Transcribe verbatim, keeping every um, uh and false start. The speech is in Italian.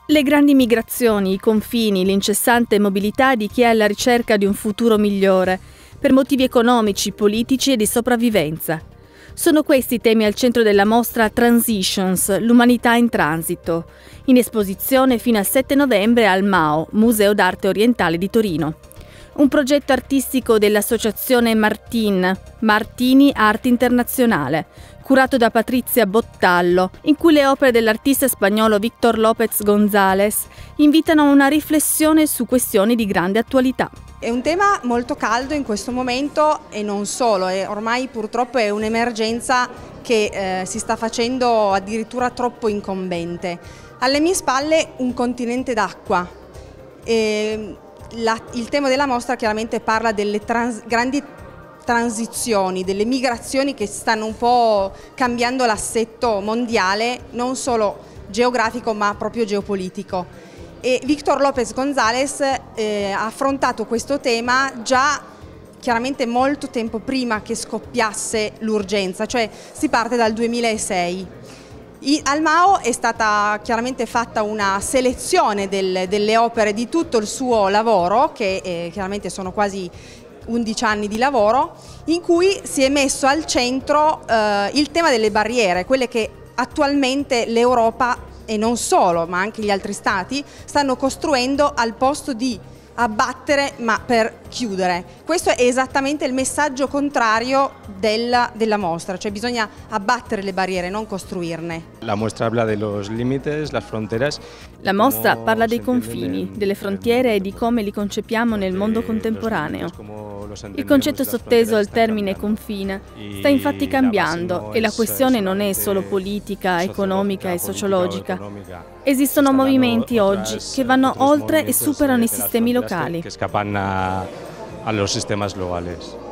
Le grandi migrazioni, i confini, l'incessante mobilità di chi è alla ricerca di un futuro migliore, per motivi economici, politici e di sopravvivenza. Sono questi i temi al centro della mostra Transitions, l'umanità in transito, in esposizione fino al sette novembre al M A O, Museo d'Arte Orientale di Torino. Un progetto artistico dell'associazione Martin, Martini Arte Internazionale, curato da Patrizia Bottallo, in cui le opere dell'artista spagnolo Víctor López González invitano a una riflessione su questioni di grande attualità. È un tema molto caldo in questo momento e non solo, e ormai purtroppo è un'emergenza che eh, si sta facendo addirittura troppo incombente. Alle mie spalle un continente d'acqua. Il tema della mostra chiaramente parla delle trans, grandi transizioni, delle migrazioni che stanno un po' cambiando l'assetto mondiale, non solo geografico ma proprio geopolitico. E Víctor López González eh, ha affrontato questo tema già chiaramente molto tempo prima che scoppiasse l'urgenza, cioè si parte dal duemilasei. I, al M A O è stata chiaramente fatta una selezione del, delle opere di tutto il suo lavoro, che eh, chiaramente sono quasi undici anni di lavoro, in cui si è messo al centro eh, il tema delle barriere, quelle che attualmente l'Europa e non solo, ma anche gli altri stati, stanno costruendo al posto di abbattere ma per chiudere. Questo è esattamente il messaggio contrario della, della mostra, cioè bisogna abbattere le barriere, non costruirne. La mostra parla dei limiti, le frontiere. La mostra parla dei confini, delle frontiere e di come li concepiamo nel mondo contemporaneo. Il concetto sotteso al termine confine sta infatti cambiando e la questione non è solo politica, economica e sociologica. Esistono movimenti oggi che vanno oltre e superano i sistemi locali. Che scappano a los sistemas locales.